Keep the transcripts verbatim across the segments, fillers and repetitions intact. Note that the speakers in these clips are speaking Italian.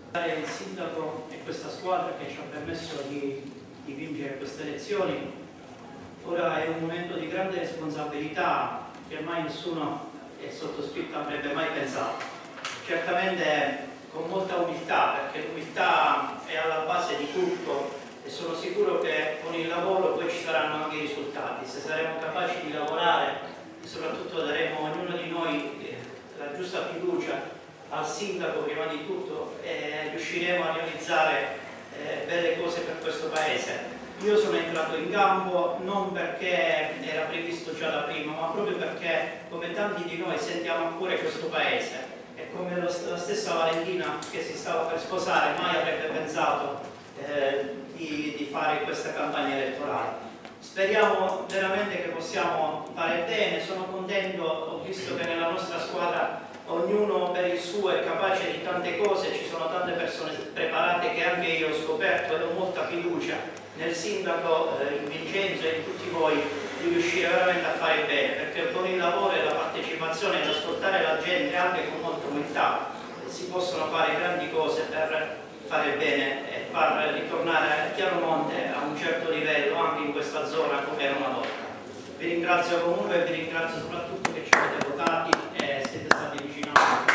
Il sindaco e questa squadra che ci ha permesso di, di vincere queste elezioni. Ora è un momento di grande responsabilità che mai nessuno, e sottoscritto, avrebbe mai pensato. Certamente con molta umiltà, perché l'umiltà è alla base di tutto e sono sicuro che con il lavoro poi ci saranno anche i risultati. Se saremo capaci di lavorare e soprattutto daremo a ognuno di noi la giusta fiducia al sindaco prima di tutto, e riusciremo a realizzare eh, belle cose per questo paese. Io sono entrato in campo non perché era previsto già da prima, ma proprio perché, come tanti di noi, sentiamo a cuore questo paese, e come lo, la stessa Valentina che si stava per sposare mai avrebbe pensato eh, di, di fare questa campagna elettorale. Speriamo veramente che possiamo fare bene. Sono contento, ho visto che nella nostra squadra ognuno per il suo è capace di tante cose, ci sono tante persone preparate che anche io ho scoperto, e ho molta fiducia nel sindaco, eh, in Vincenzo e in tutti voi, di riuscire veramente a fare bene, perché con il lavoro e la partecipazione ed ascoltare la gente anche con molta umiltà si possono fare grandi cose per fare bene e far ritornare a Chiaromonte a un certo livello anche in questa zona come era una volta. Vi ringrazio comunque e vi ringrazio soprattutto che ci avete votati e siete stati vicini a noi.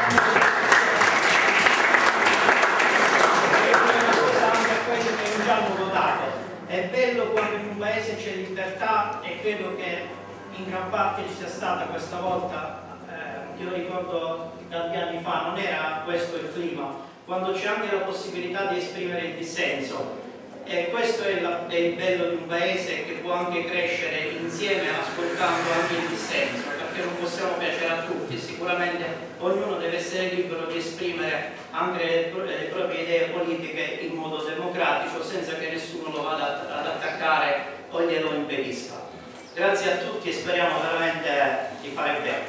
È bello quando in un paese c'è libertà, e credo che in gran parte ci sia stata questa volta. Eh, io ricordo tanti anni fa non era questo il clima, quando c'è anche la possibilità di esprimere il dissenso, e questo è, la, è il bello di un paese che può anche crescere insieme ascoltando anche il dissenso, perché non possiamo piacere a tutti, sicuramente ognuno deve essere libero di esprimere anche le, le proprie idee politiche in modo democratico, senza che nessuno lo vada ad attaccare o glielo impedisca. Grazie a tutti e speriamo veramente di fare bene.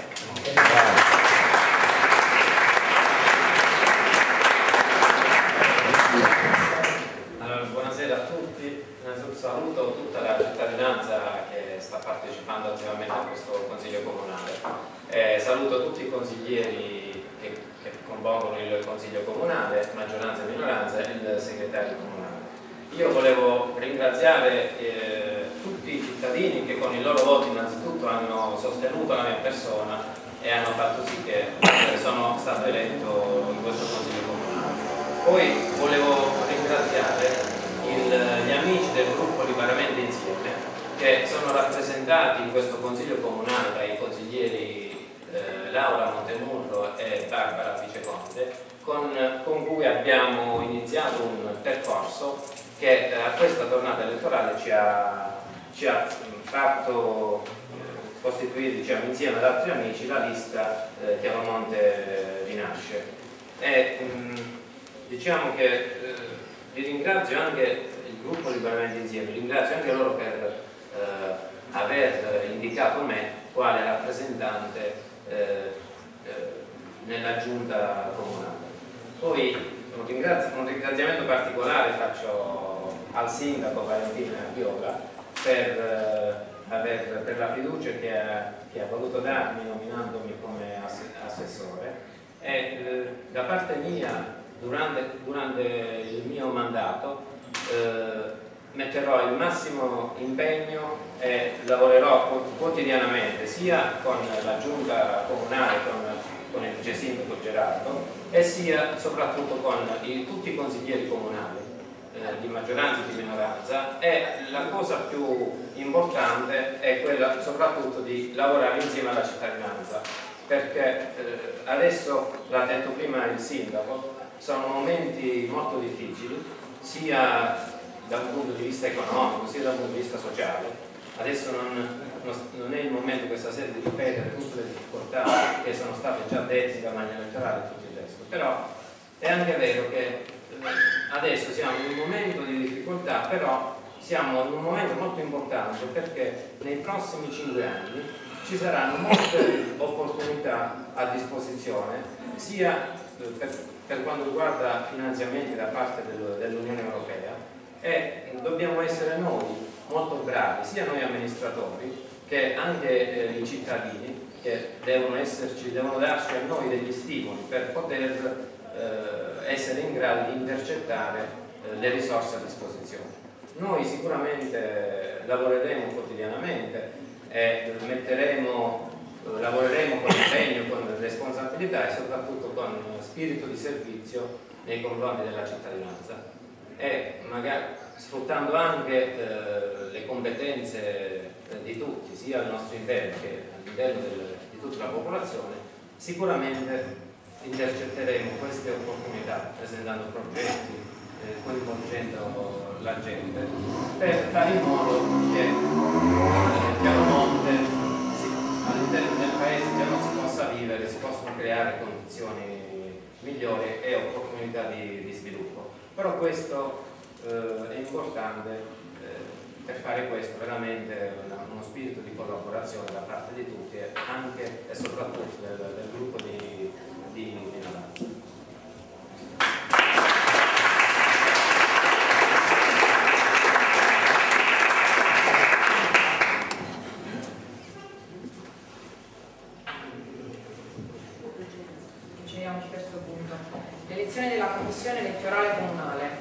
Allora, buonasera a tutti, innanzitutto saluto tutta la cittadinanza che sta partecipando attivamente a questo Consiglio Comunale, eh, saluto tutti i consiglieri che, che compongono il Consiglio Comunale, maggioranza e minoranza, e il segretario comunale. Io volevo ringraziare eh, tutti i cittadini che con il loro voto innanzitutto hanno sostenuto la mia persona e hanno fatto sì che eh, sono stato eletto in questo Consiglio Comunale. Poi volevo ringraziare il, gli amici del gruppo Liberamente Insieme, che sono rappresentati in questo Consiglio Comunale dai consiglieri eh, Laura Montemurro e Barbara Viceconte, con, con cui abbiamo iniziato un percorso che eh, a questa tornata elettorale ci ha, ci ha fatto eh, costituire, diciamo, insieme ad altri amici la lista eh, Chiaromonte Rinasce. E, mh, diciamo che eh, vi ringrazio anche il gruppo Liberamente Insieme, ringrazio anche loro per eh, aver indicato me quale rappresentante eh, eh, nella giunta comunale. Poi un, ringrazio, un ringraziamento particolare faccio al sindaco Valentina Viola per, eh, aver, per la fiducia che ha, che ha voluto darmi nominandomi come ass assessore, e eh, da parte mia durante, durante il mio mandato eh, metterò il massimo impegno e lavorerò quotidianamente sia con la giunta comunale, con, con il vice sindaco Gerardo, e sia soprattutto con i, tutti i consiglieri comunali eh, di maggioranza e di minoranza. E la cosa più importante è quella soprattutto di lavorare insieme alla cittadinanza, perché eh, adesso, l'ha detto prima il sindaco, sono momenti molto difficili sia da un punto di vista economico sia da un punto di vista sociale. Adesso non, non è il momento questa sera di ripetere tutte le difficoltà che sono state già dette in campagna elettorale e tutto il resto, però è anche vero che adesso siamo in un momento di difficoltà, però siamo in un momento molto importante, perché nei prossimi cinque anni ci saranno molte opportunità a disposizione, sia per, per quanto riguarda finanziamenti da parte del, dell'Unione Europea, e dobbiamo essere noi molto bravi, sia noi amministratori che anche eh, i cittadini, che devono esserci, devono darci a noi degli stimoli per poter eh, essere in grado di intercettare eh, le risorse a disposizione. Noi sicuramente lavoreremo quotidianamente e metteremo, eh, lavoreremo con impegno, con responsabilità e soprattutto con spirito di servizio nei confronti della cittadinanza e magari sfruttando anche eh, le competenze di tutti, sia al nostro interno che all'interno di tutta la popolazione, sicuramente intercetteremo queste opportunità presentando progetti, eh, coinvolgendo la gente per fare in modo che eh, Chiaromonte all'interno del paese che non si possa vivere, si possano creare condizioni migliori e opportunità di, di sviluppo. Però questo eh, è importante, eh, per fare questo veramente una, uno spirito di collaborazione da parte di tutti e anche e soprattutto del, del gruppo di, di, di Navanza. L'elezione della Commissione elettorale comunale.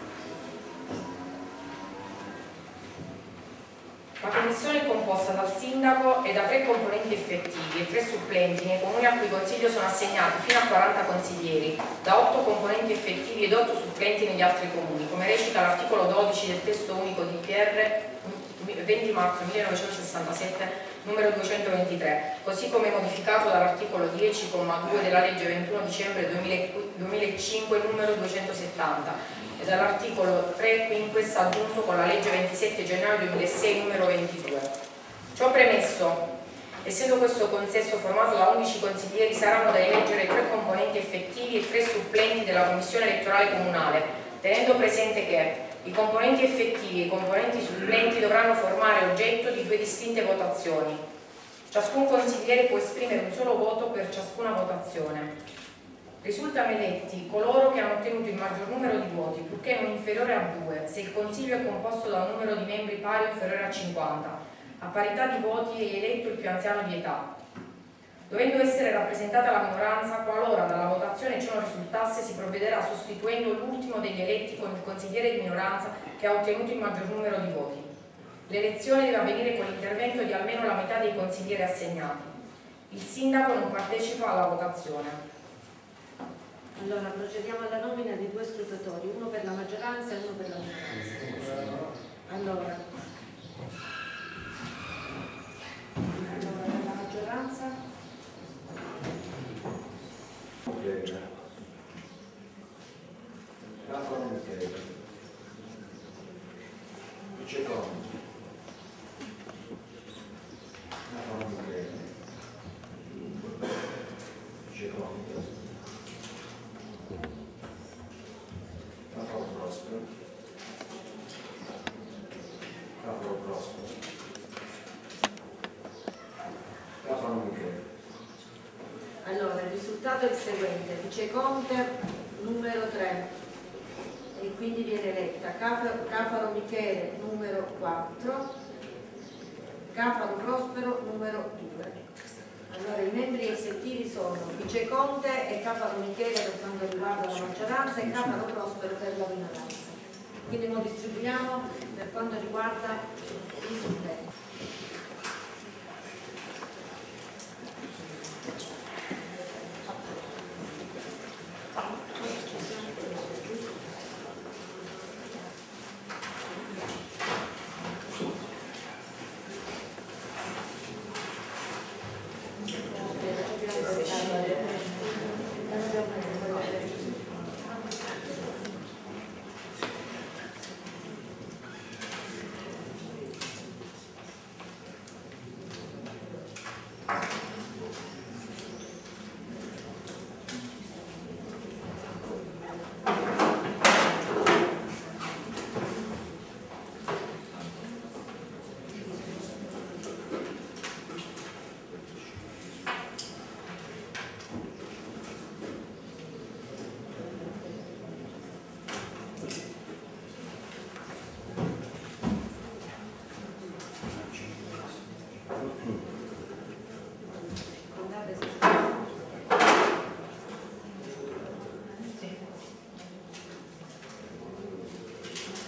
La Commissione è composta dal Sindaco e da tre componenti effettivi e tre supplenti nei comuni a cui Consiglio sono assegnati fino a quaranta consiglieri, da otto componenti effettivi ed otto supplenti negli altri comuni, come recita l'articolo dodici del testo unico di P R venti marzo millenovecentosessantasette numero duecentoventitré, così come modificato dall'articolo dieci comma due della legge ventuno dicembre duemilacinque numero duecentosettanta e dall'articolo tre quinques aggiunto con la legge ventisette gennaio duemilasei numero ventidue. Ciò premesso, essendo questo consesso formato da undici consiglieri, saranno da eleggere tre componenti effettivi e tre supplenti della Commissione elettorale comunale, tenendo presente che i componenti effettivi e i componenti supplenti dovranno formare oggetto di due distinte votazioni. Ciascun consigliere può esprimere un solo voto per ciascuna votazione. Risultano eletti coloro che hanno ottenuto il maggior numero di voti, purché non inferiore a due, se il Consiglio è composto da un numero di membri pari o inferiore a cinquanta. A parità di voti è eletto il più anziano di età. Dovendo essere rappresentata la minoranza, qualora dalla votazione ciò non risultasse, si provvederà sostituendo l'ultimo degli eletti con il consigliere di minoranza che ha ottenuto il maggior numero di voti. L'elezione deve avvenire con l'intervento di almeno la metà dei consiglieri assegnati. Il sindaco non partecipa alla votazione. Allora, procediamo alla nomina di due scrutatori, uno per la maggioranza e uno per la minoranza. Allora, allora per la maggioranza. Rafa Michele, Vice Conte, Rafa Michele, Vice Conte, Rafa Prospero, Rafa Prospero, Rafa Michele. Allora, il risultato è il seguente: Vice Conte numero tre e quindi viene eletta Cafaro, Cafaro Michele numero quattro, Cafaro Prospero numero due. Allora, i membri effettivi sono Vice Conte e Cafaro Michele per quanto riguarda la maggioranza e Cafaro Prospero per la minoranza. Quindi lo distribuiamo per quanto riguarda i supplenti.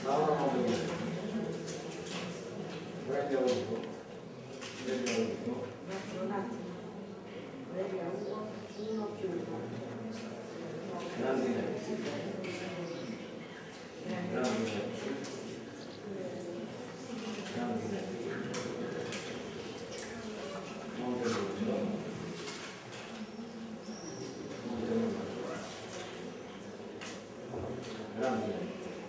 Laura Montemurro. Valeria Ugo. Valeria Ugo. Un attimo. Valeria Ugo, uno più uno. Grandinetti. Grandinetti. Grandinetti. Montemurro. Montemurro. Grandinetti.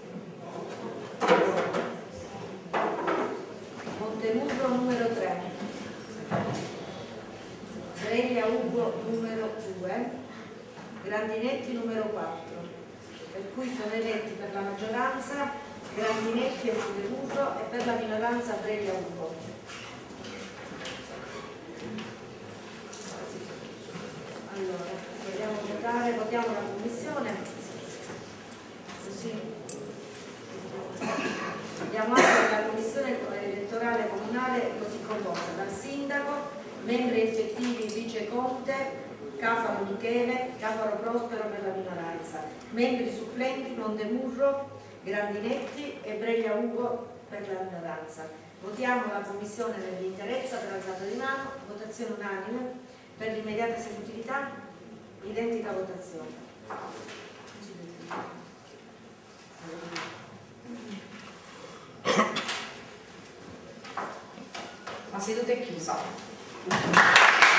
Montemurro numero tre. Valeria Ugo numero due. Grandinetti numero quattro. Per cui sono eletti per la maggioranza Grandinetti e Montemurro e per la minoranza Valeria Ugo. Allora, vogliamo votare, votiamo la commissione, così diamo atto che la commissione elettorale comunale così composta dal sindaco, membri effettivi Vice Conte, Cafaro Michele, Cafaro Prospero per la minoranza, membri supplenti Montemurro, Grandinetti e Breglia Ugo per la minoranza. Votiamo la commissione nell'interezza per alzata di mano, votazione unanime. Per l'immediata esecutività, identica votazione. La seduta è chiusa.